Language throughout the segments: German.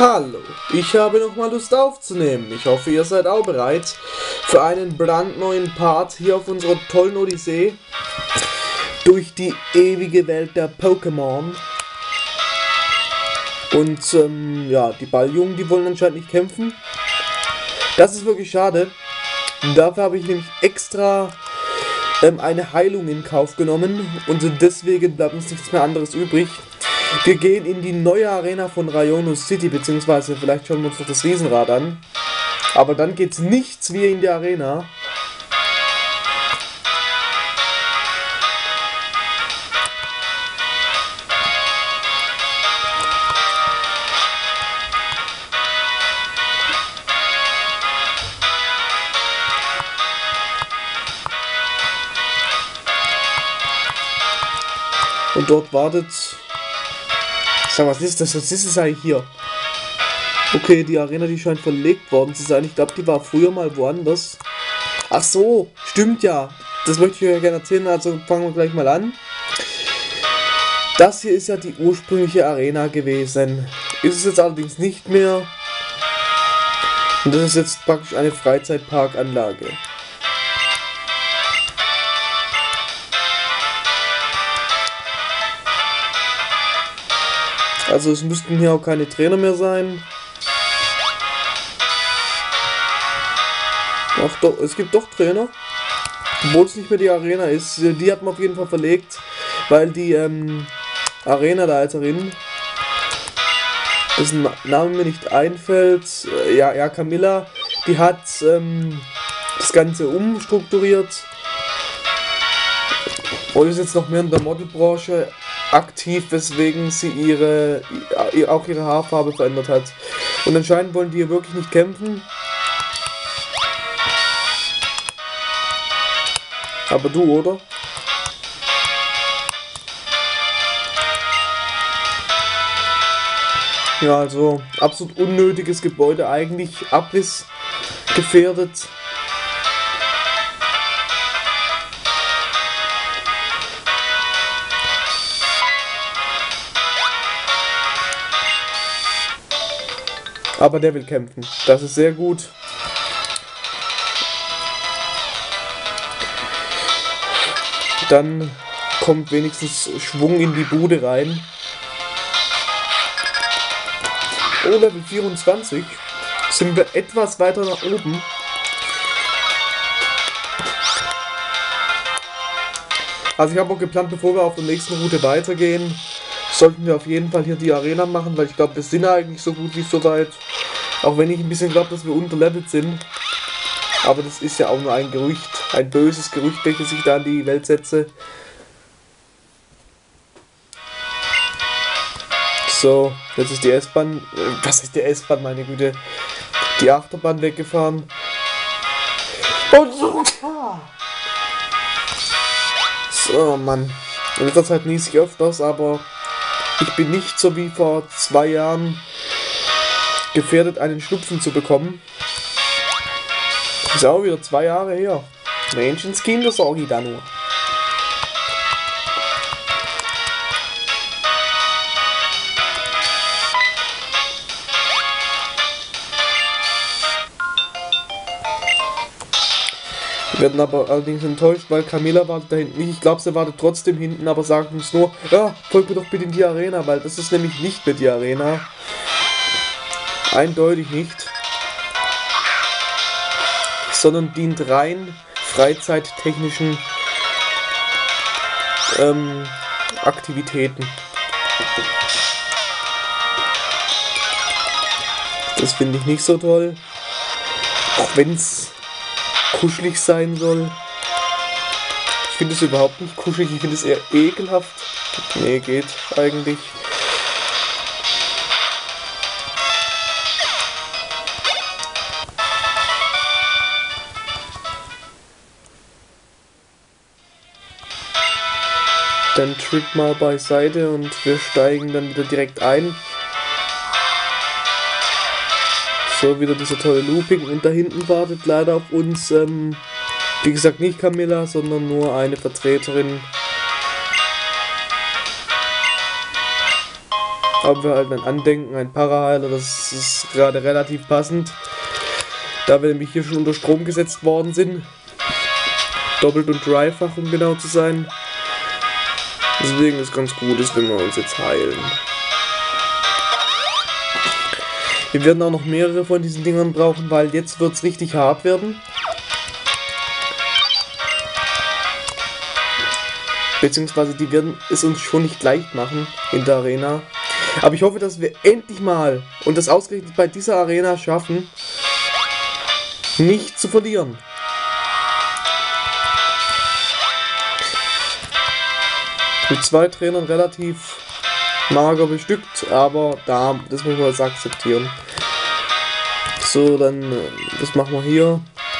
Hallo, ich habe nochmal Lust aufzunehmen. Ich hoffe, ihr seid auch bereit für einen brandneuen Part hier auf unserer tollen Odyssee durch die ewige Welt der Pokémon. Und ja, die Balljungen, die wollen anscheinend nicht kämpfen. Das ist wirklich schade. Und dafür habe ich nämlich extra eine Heilung in Kauf genommen und deswegen bleibt uns nichts mehr anderes übrig. Wir gehen in die neue Arena von Rayonu City, beziehungsweise vielleicht schauen wir uns noch das Riesenrad an. Aber dann geht's nichts wie in der Arena. Und dort wartet... Sag, was ist das? Was ist es eigentlich hier? Okay, die Arena, die scheint verlegt worden zu sein. Ich glaube, die war früher mal woanders. Ach so, stimmt ja. Das möchte ich euch gerne erzählen, also fangen wir gleich mal an. Das hier ist ja die ursprüngliche Arena gewesen. Ist es jetzt allerdings nicht mehr. Und das ist jetzt praktisch eine Freizeitparkanlage. Also es müssten hier auch keine Trainer mehr sein. Ach doch, es gibt doch Trainer. Obwohl es nicht mehr die Arena ist. Die hat man auf jeden Fall verlegt. Weil die Arena-Leiterin, dessen Name mir nicht einfällt, ja, Camilla, die hat das Ganze umstrukturiert. Und ist jetzt noch mehr in der Modelbranche aktiv, weswegen sie auch ihre Haarfarbe verändert hat. Und anscheinend wollen die hier wirklich nicht kämpfen. Aber du, oder? Ja, also absolut unnötiges Gebäude, eigentlich abrissgefährdet. Aber der will kämpfen. Das ist sehr gut. Dann kommt wenigstens Schwung in die Bude rein. Oh, Level 24. Sind wir etwas weiter nach oben. Also ich habe auch geplant, bevor wir auf der nächsten Route weitergehen, sollten wir auf jeden Fall hier die Arena machen, weil ich glaube, wir sind eigentlich so gut wie so weit. Auch wenn ich ein bisschen glaube, dass wir unterlevelt sind. Aber das ist ja auch nur ein Gerücht. Ein böses Gerücht, welches ich da in die Welt setze. So, jetzt ist die S-Bahn... was ist die S-Bahn, meine Güte? Die Achterbahn weggefahren. Und so... So, Mann. In letzter Zeit nies ich öfters, aber... ich bin nicht so wie vor 2 Jahren gefährdet, einen Schnupfen zu bekommen. Ist auch wieder 2 Jahre her. Menschenskinder sage ich da nur. Wir werden aber allerdings enttäuscht, weil Camilla wartet da hinten nicht. Ich glaube, sie wartet trotzdem hinten, aber sagt uns nur, ja, folgt mir doch bitte in die Arena, weil das ist nämlich nicht mehr die Arena. Eindeutig nicht. Sondern dient rein freizeittechnischen Aktivitäten. Das finde ich nicht so toll. Auch wenn es kuschelig sein soll. Ich finde es überhaupt nicht kuschelig, ich finde es eher ekelhaft. Nee, geht eigentlich. Dann tritt mal beiseite und wir steigen dann wieder direkt ein. So, wieder dieser tolle Looping und da hinten wartet leider auf uns, wie gesagt, nicht Camilla, sondern nur eine Vertreterin haben wir halt ein Andenken, ein Paraheiler, das ist gerade relativ passend, da wir nämlich hier schon unter Strom gesetzt worden sind. Doppelt und dreifach, um genau zu sein. Deswegen ist ganz gut, wenn wir uns jetzt heilen. Wir werden auch noch mehrere von diesen Dingern brauchen, weil jetzt wird es richtig hart werden. Beziehungsweise die werden es uns schon nicht leicht machen in der Arena. Aber ich hoffe, dass wir endlich mal, und das ausgerechnet bei dieser Arena schaffen, nicht zu verlieren. Mit 2 Trainern relativ mager bestückt, aber das muss man jetzt akzeptieren. So, dann, das machen wir hier.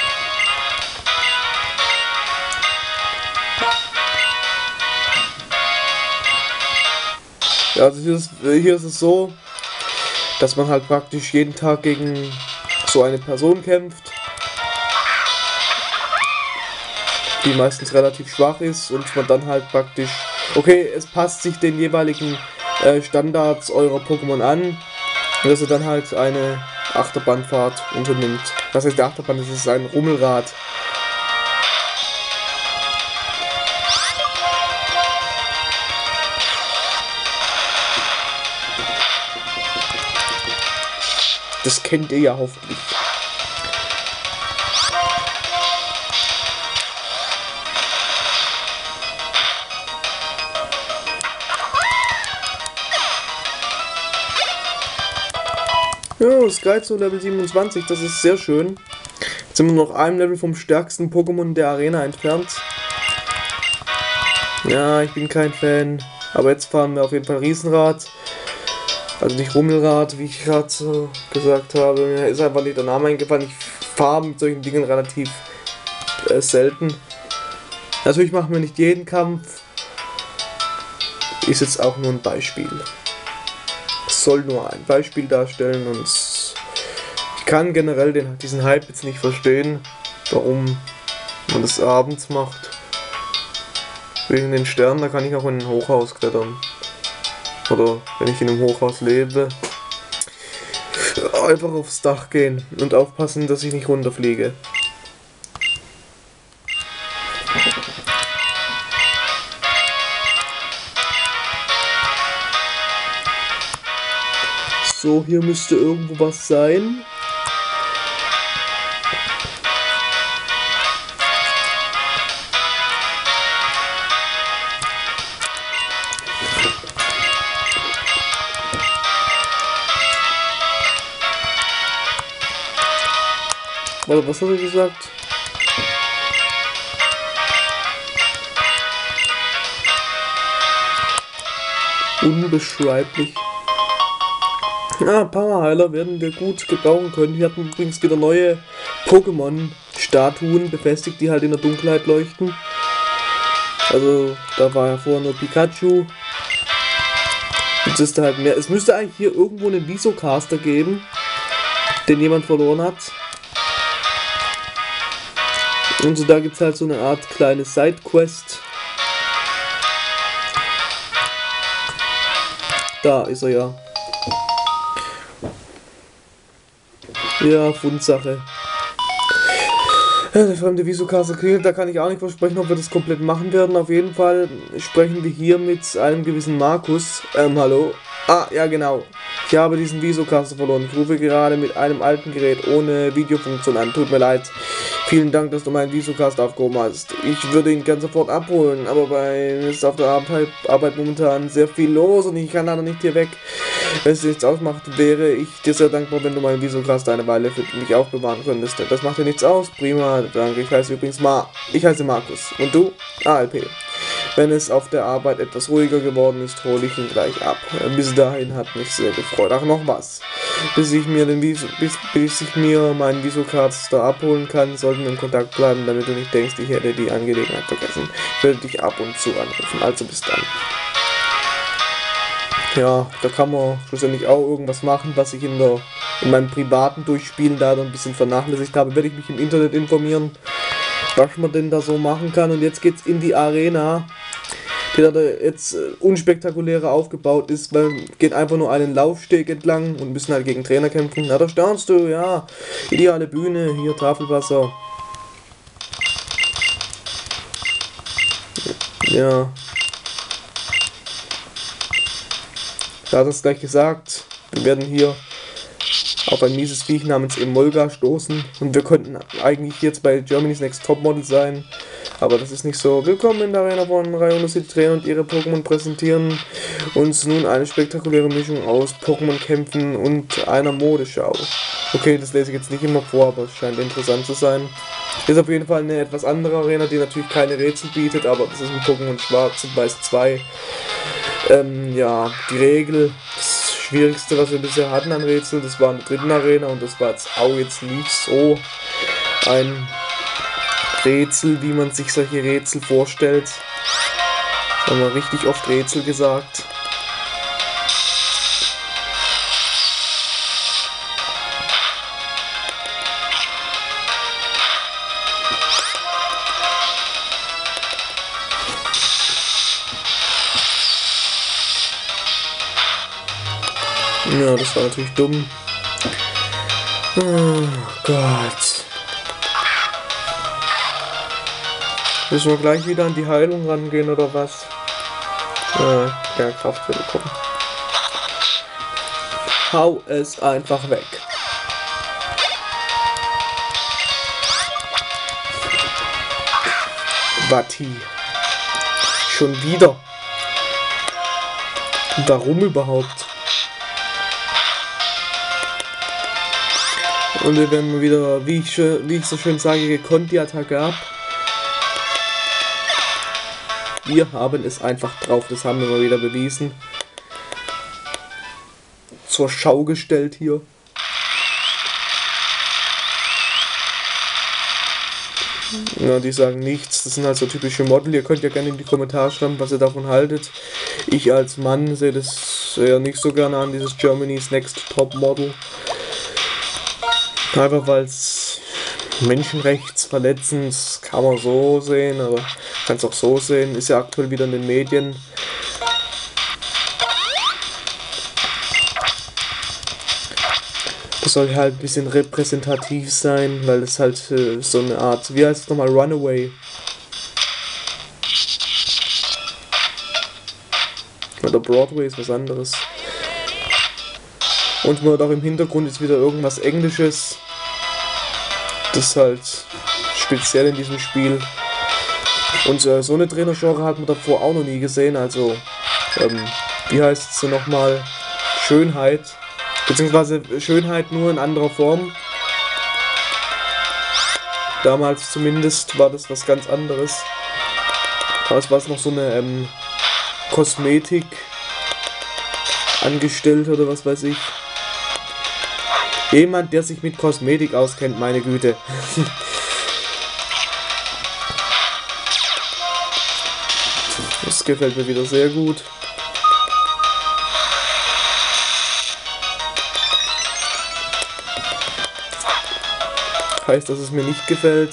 Ja, also hier ist es so, dass man halt praktisch jeden Tag gegen so eine Person kämpft, die meistens relativ schwach ist und man dann halt praktisch, okay, es passt sich den jeweiligen Standards eurer Pokémon an, und dass ihr dann halt eine Achterbahnfahrt unternimmt. Was heißt der Achterbahn? Das ist ein Rummelrad. Das kennt ihr ja hoffentlich. Ja, Skyzo Level 27, das ist sehr schön. Jetzt sind wir noch einem Level vom stärksten Pokémon der Arena entfernt. Ja, ich bin kein Fan. Aber jetzt fahren wir auf jeden Fall Riesenrad. Also nicht Rummelrad, wie ich gerade so gesagt habe. Mir ist einfach nicht der Name eingefallen. Ich fahre mit solchen Dingen relativ selten. Natürlich machen wir nicht jeden Kampf. Ist jetzt auch nur ein Beispiel. Es soll nur ein Beispiel darstellen und ich kann generell diesen Hype jetzt nicht verstehen, warum man das abends macht. Wegen den Sternen, da kann ich auch in ein Hochhaus klettern. Oder wenn ich in einem Hochhaus lebe, einfach aufs Dach gehen und aufpassen, dass ich nicht runterfliege. So, hier müsste irgendwo was sein. Warte, was hat er gesagt? Unbeschreiblich. Ja, Paraheiler werden wir gut gebrauchen können. Hier hatten wir übrigens wieder neue Pokémon-Statuen befestigt, die halt in der Dunkelheit leuchten. Also, da war ja vorher nur Pikachu. Jetzt ist da halt mehr. Es müsste eigentlich hier irgendwo einen Visocaster geben, den jemand verloren hat. Und so, da gibt es halt so eine Art kleine Sidequest. Da ist er ja. Ja, Fundsache. Ja, der fremde Visocaster klingelt, da kann ich auch nicht versprechen, ob wir das komplett machen werden. Auf jeden Fall sprechen wir hier mit einem gewissen Markus. Hallo. Ah, ja genau. Ich habe diesen Visocaster verloren. Ich rufe gerade mit einem alten Gerät ohne Videofunktion an. Tut mir leid. Vielen Dank, dass du meinen Visocaster aufgehoben hast. Ich würde ihn ganz sofort abholen, aber bei mir ist auf der Arbeit momentan sehr viel los und ich kann leider nicht hier weg. Wenn es nichts ausmacht, wäre ich dir sehr dankbar, wenn du meinen Visocaster eine Weile für mich aufbewahren könntest. Das macht dir nichts aus. Prima, danke. Ich heiße übrigens Ich heiße Markus. Und du? ALP. Wenn es auf der Arbeit etwas ruhiger geworden ist, hole ich ihn gleich ab. Bis dahin hat mich sehr gefreut. Ach, noch was. Bis ich mir meinen Visocaster abholen kann, sollten wir in Kontakt bleiben, damit du nicht denkst, ich hätte die Angelegenheit vergessen. Ich werde dich ab und zu anrufen. Also bis dann. Ja, da kann man schlussendlich auch irgendwas machen, was ich in meinem privaten Durchspielen da ein bisschen vernachlässigt habe. Werde ich mich im Internet informieren, was man denn da so machen kann. Und jetzt geht's in die Arena. der da jetzt unspektakulärer aufgebaut ist, weil geht einfach nur einen Laufsteg entlang und müssen halt gegen Trainer kämpfen. Na, da staunst du, ja. Ideale Bühne, hier Tafelwasser. Ja. Da hat es gleich gesagt. Wir werden hier auf ein mieses Viech namens Emolga stoßen und wir könnten eigentlich jetzt bei Germany's Next Topmodel sein, aber das ist nicht so. Willkommen in der Arena von Rayuno City Trainer und ihre Pokémon präsentieren uns nun eine spektakuläre Mischung aus Pokémon-Kämpfen und einer Modeschau. Okay, das lese ich jetzt nicht immer vor, aber es scheint interessant zu sein. Ist auf jeden Fall eine etwas andere Arena, die natürlich keine Rätsel bietet, aber das ist ein Pokémon Schwarz und Weiß 2. Ja, die Regel, das Schwierigste, was wir bisher hatten an Rätseln, das war in der dritten Arena und das war jetzt auch jetzt nicht so ein Rätsel, wie man sich solche Rätsel vorstellt. Da haben wir richtig oft Rätsel gesagt. Ja, das war natürlich dumm. Oh Gott. Müssen wir gleich wieder an die Heilung rangehen oder was? Ja, Kraft will bekommen. Hau es einfach weg. Watti. Schon wieder. Warum überhaupt? Und wir werden mal wieder, wie ich so schön sage, gekonnt die Attacke ab. Wir haben es einfach drauf, das haben wir mal wieder bewiesen. Zur Schau gestellt hier. Ja, die sagen nichts, das sind halt so typische Model. Ihr könnt ja gerne in die Kommentare schreiben, was ihr davon haltet. Ich als Mann sehe das ja nicht so gerne an, dieses Germany's Next Top Model. Einfach weil es menschenrechtsverletzend, kann man so sehen, aber kann es auch so sehen, ist ja aktuell wieder in den Medien. Das soll halt ein bisschen repräsentativ sein, weil es halt so eine Art, wie heißt es nochmal, Runaway. Oder Broadway ist was anderes. Und man hat auch im Hintergrund ist wieder irgendwas Englisches. Das ist halt speziell in diesem Spiel. Und so eine Trainergenre hat man davor auch noch nie gesehen. Also, wie heißt es nochmal? Schönheit. Beziehungsweise Schönheit nur in anderer Form. Damals zumindest war das was ganz anderes. Damals war es noch so eine Kosmetik angestellt oder was weiß ich. Jemand, der sich mit Kosmetik auskennt, meine Güte. Das gefällt mir wieder sehr gut. Heißt, dass es mir nicht gefällt.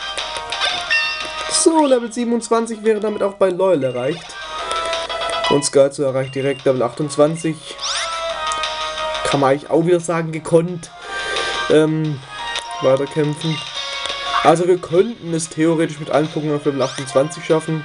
So, Level 27 wäre damit auch bei Loyal erreicht. Und Skyzo erreicht direkt Level 28. Kann man eigentlich auch wieder sagen, gekonnt weiterkämpfen. Also wir könnten es theoretisch mit allen Pokémon auf Level 28 schaffen.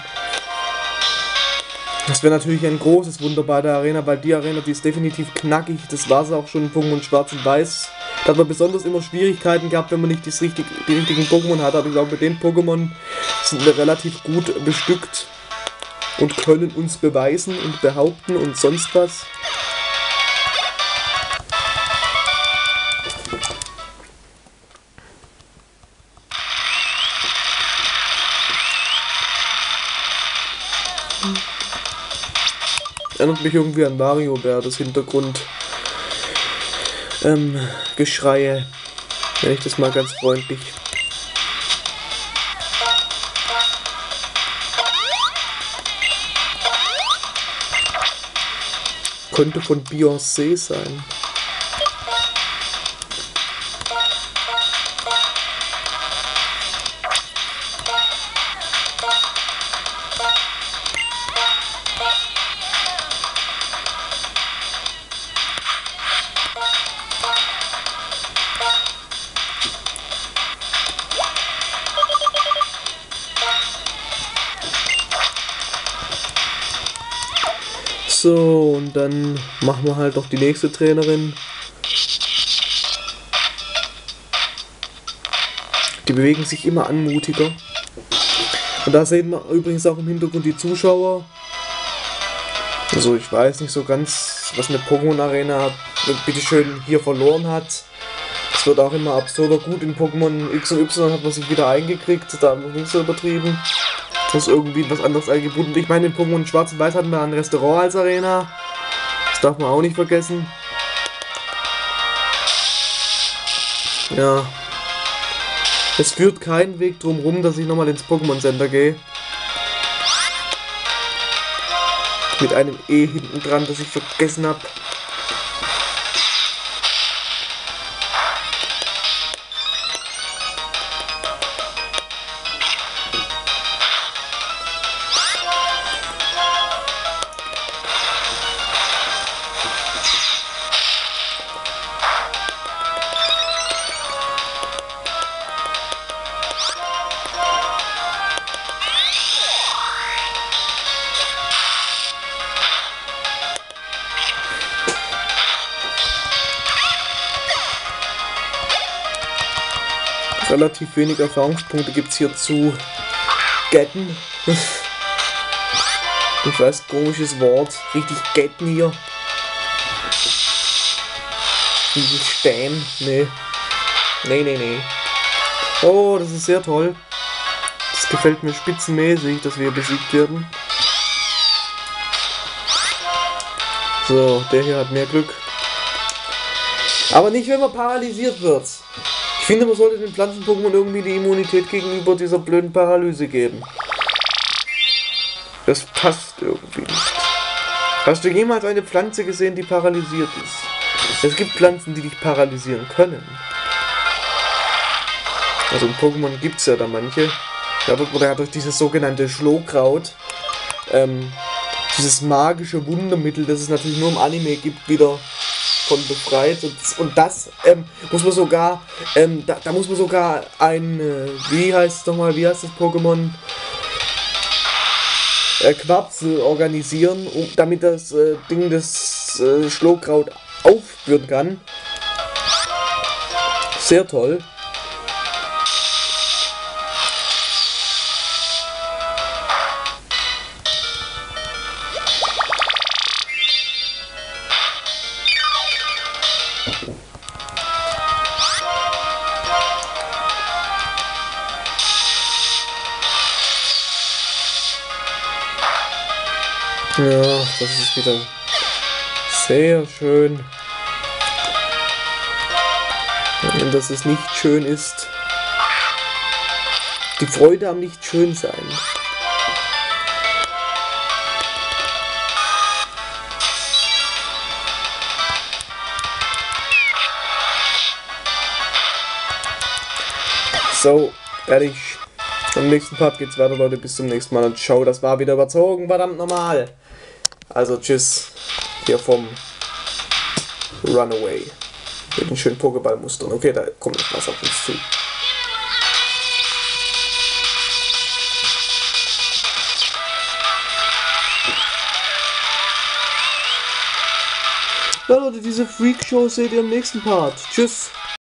Das wäre natürlich ein großes Wunder bei der Arena, weil die Arena, die ist definitiv knackig. Das war es auch schon in Pokémon Schwarz und Weiß. Da hat man besonders immer Schwierigkeiten gehabt, wenn man nicht die richtigen Pokémon hat. Aber ich glaube, mit den Pokémon sind wir relativ gut bestückt und können uns beweisen und behaupten und sonst was. Erinnert mich irgendwie an Mario Bär, das Hintergrund Geschreie, nenne ich das mal ganz freundlich. Könnte von Beyoncé sein. So, und dann machen wir halt noch die nächste Trainerin. Die bewegen sich immer anmutiger. Und da sehen wir übrigens auch im Hintergrund die Zuschauer. Also ich weiß nicht so ganz, was eine Pokémon Arena bitteschön hier verloren hat. Es wird auch immer absurder gut. In Pokémon X und Y hat man sich wieder eingekriegt. Da haben wir nicht so übertrieben. Das ist irgendwie was anderes eingebunden. Ich meine, in Pokémon Schwarz und Weiß hatten wir ein Restaurant als Arena. Das darf man auch nicht vergessen. Ja. Es führt keinen Weg drum rum, dass ich nochmal ins Pokémon Center gehe. Mit einem E hinten dran, das ich vergessen habe. Relativ wenig Erfahrungspunkte gibt es hier zu getten. Ich weiß, komisches Wort. Richtig getten hier. Richtig Spähen. Nee. Nee. Oh, das ist sehr toll. Das gefällt mir spitzenmäßig, dass wir besiegt werden. So, der hier hat mehr Glück. Aber nicht, wenn man paralysiert wird. Ich finde, man sollte den Pflanzen-Pokémon irgendwie die Immunität gegenüber dieser blöden Paralyse geben. Das passt irgendwie nicht. Hast du jemals eine Pflanze gesehen, die paralysiert ist? Es gibt Pflanzen, die dich paralysieren können. Also in Pokémon gibt es ja da manche. Da wird man ja durch dieses sogenannte Schlohkraut, dieses magische Wundermittel, das es natürlich nur im Anime gibt, wieder von befreit. Und das muss man sogar, da muss man sogar ein, wie heißt das Pokémon? Quapsel organisieren, damit das Ding das Schlohkraut aufspüren kann. Sehr toll. Ja, das ist wieder sehr schön. Und dass es nicht schön ist. Die Freude am nicht schön sein. So, fertig. Im nächsten Part geht's weiter, Leute. Bis zum nächsten Mal und ciao. Das war wieder überzogen, verdammt normal. Also tschüss. Hier vom Runaway. Mit den schönen Pokéball-Mustern. Okay, da kommt noch was auf uns zu. Ja, Leute, diese Freak-Show seht ihr im nächsten Part. Tschüss.